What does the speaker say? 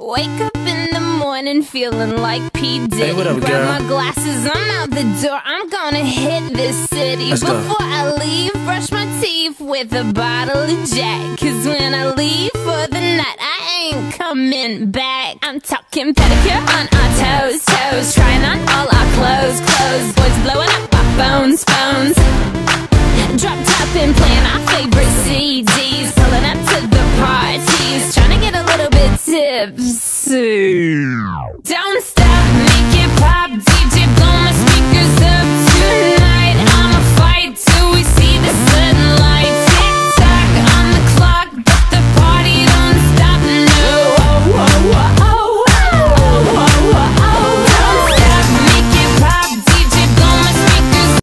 Wake up in the morning feeling like P. Diddy. Hey, what up, Grab girl? my glasses, I'm out the door. I'm gonna hit this city. Let's go. Before I leave, brush my teeth with a bottle of Jack. Cause when I leave for the night, I ain't coming back. I'm talking pedicure on our toes, toes. Trying on all our clothes, clothes. Boys blowing up our phones, phones. Drop top and playing our favorite CDs. Pulling up to the parties, trying to get a little bit tipsy.